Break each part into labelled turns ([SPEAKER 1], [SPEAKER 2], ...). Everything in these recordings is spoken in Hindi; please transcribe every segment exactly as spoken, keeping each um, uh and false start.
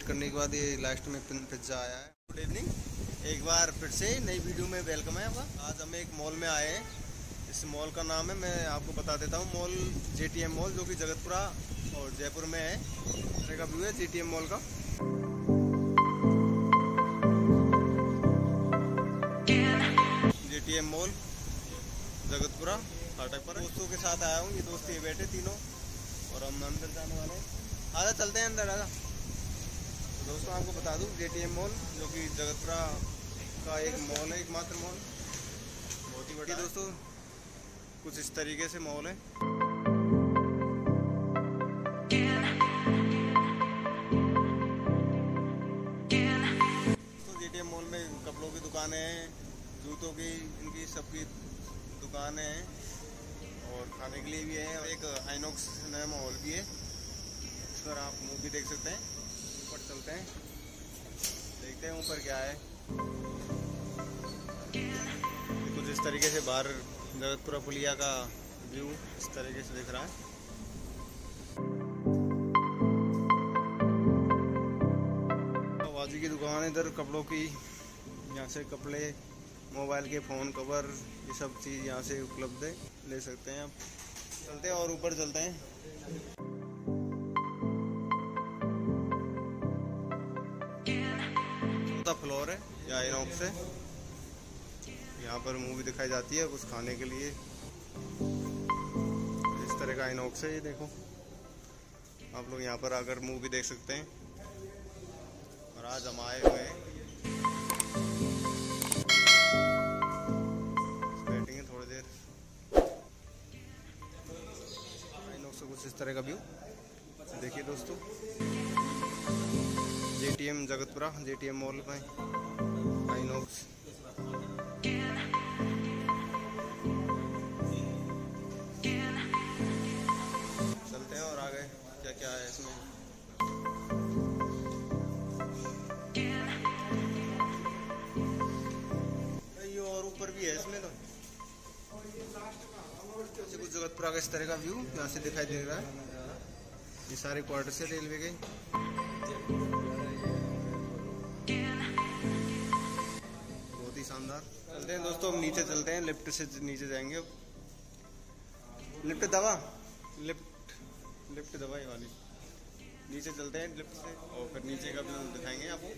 [SPEAKER 1] वेट करने के बाद ये लास्ट में पिज्ज़ा आया है। गुड इवनिंग, एक बार फिर से नई वीडियो में वेलकम है आपका। आज हम एक मॉल में आए हैं। इस मॉल का नाम है, मैं आपको बता देता हूँ, mall J T M mall, जो कि जगतपुरा और जयपुर में है। इस तरह का व्यू है जे टी एम मॉल का। J T M mall Jagatpura फाटक पर दोस्तों के साथ आया हूँ। ये दोस्त ये बैठे तीनों और हम अंदर जाने वाले हैं। आजा चलते हैं अंदर, आजा। तो दोस्तों आपको बता दूं, जे टी एम मॉल जो कि जगतपुरा का एक मॉल है, एकमात्र मॉल, बहुत ही बड़ा दोस्तों। कुछ इस तरीके से मॉल है। तो जे टी एम मॉल में कपड़ों की दुकानें हैं, जूतों की, इनकी सबकी दुकानें हैं और खाने के लिए भी है। और एक आइनॉक्स नया मॉल भी है, इस पर आप मूवी देख सकते हैं। ऊपर चलते हैं, देखते हैं ऊपर क्या है। कुछ इस तरीके से बाहर जगतपुरा पुलिया का व्यू इस तरीके से दिख रहा है। बाजू की दुकान है इधर कपड़ों की, यहाँ से कपड़े, मोबाइल के फ़ोन कवर, ये सब चीज़ यहाँ से उपलब्ध है, ले सकते हैं आप। चलते हैं और ऊपर चलते हैं। चौथा फ्लोर है, यहाँ आइनॉक्स है। यहाँ पर मूवी दिखाई जाती है कुछ खाने के लिए। इस तरह का आइनॉक्स है, ये देखो। आप लोग यहाँ पर आकर मूवी देख सकते हैं। और आज हम आए हुए हैं, बैठेंगे थोड़ी देर। आइनॉक्स से कुछ इस तरह का व्यू देखिए दोस्तों। J T M Jagatpura, J T M mall में आइनॉक्स। चलते हैं और आगे क्या क्या है इसमें। ये और ऊपर भी है इसमें। तो कुछ जगतपुरा का इस तरह का व्यू यहाँ से दिखाई दे रहा है। ये सारे क्वार्टर से रेलवे के। बहुत ही शानदार। चलते हैं दोस्तों, हम नीचे चलते हैं, लिफ्ट से नीचे जाएंगे अब। लिफ्ट दबा, लिफ्ट लिफ्ट दबाई वाली। नीचे चलते हैं लिफ्ट से और फिर नीचे का भी दिखाएंगे आपको।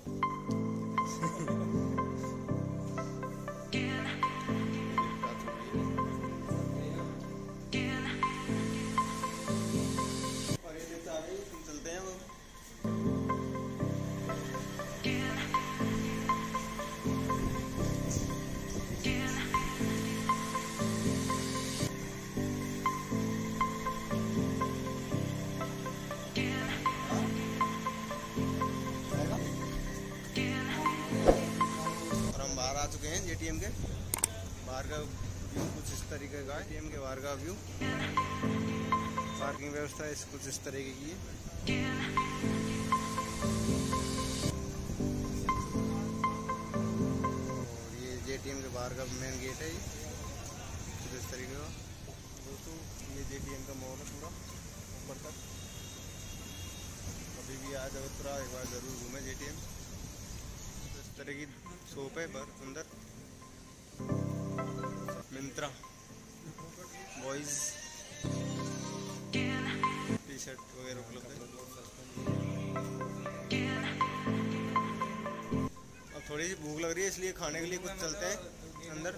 [SPEAKER 1] और ये लिफ्ट आ गई, चलते हैं वो। आ चुके हैं जे टी एम के बाहर का व्यू कुछ इस तरीके का है। जे टी एम के बाहर का व्यू, पार्किंग व्यवस्था इस कुछ इस तरीके की है। और ये जे टी एम के बाहर का मेन गेट है, ये कुछ इस तरीके का दोस्तों। ये जे टी एम का मॉल है पूरा ऊपर तक। कभी भी आ जगतपुरा एक बार जरूर घूमे जे टी एम। इस तरह की शॉप है पर अंदर। मिंत्रा बॉयज टी शर्ट वगैरह उपलब्ध है। अब थोड़ी सी भूख लग रही है, इसलिए खाने के लिए कुछ चलते हैं अंदर।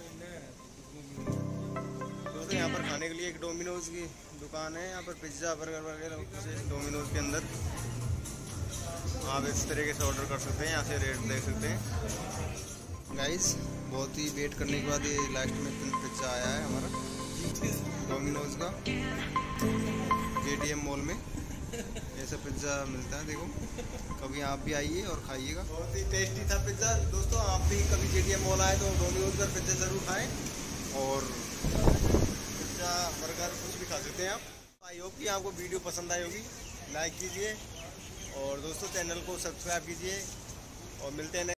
[SPEAKER 1] दोस्तों यहाँ पर खाने के लिए एक डोमिनोज की दुकान है। यहाँ पर पिज्ज़ा बर्गर वगैरह कुछ डोमिनोज के अंदर आप इस तरीके से ऑर्डर कर सकते हैं। यहाँ से रेट देख सकते हैं गाइस। बहुत ही वेट करने के बाद ये लास्ट में पिज्ज़ा आया है हमारा डोमिनोज का। जे टी एम मॉल में ऐसा पिज्ज़ा मिलता है, देखो। कभी आप भी आइए और खाइएगा, बहुत ही टेस्टी था पिज्ज़ा दोस्तों। आप भी कभी जे टी एम मॉल आए तो डोमिनोज का पिज्ज़ा ज़रूर खाएँ और पिज्ज़ा बर्गर कुछ भी खा सकते हैं आप। आई होप कि आपको वीडियो पसंद आई होगी। लाइक कीजिए और दोस्तों चैनल को सब्सक्राइब कीजिए और मिलते हैं।